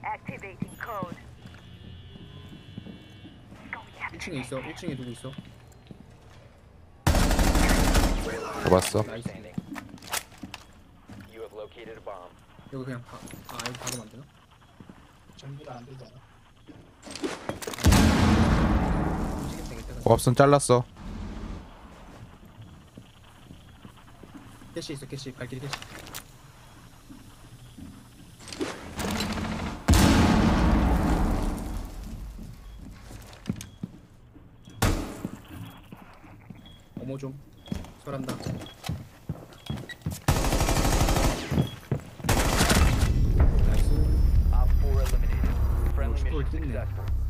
Activating code. 1층에 있어. 1층에 누구 있어? 잡았어. 나이스. You have located a bomb. 여기 그냥 여기 박으면 안 되나? 전부 다 안 되잖아. 움직이면 되겠다. 고압선 잘랐어. 캐시 있어. 캐시. 발길이 캐시. 어머 좀 설한다. 나이스. Op 4 eliminated. Friendly 또 mission 있겠네. successful.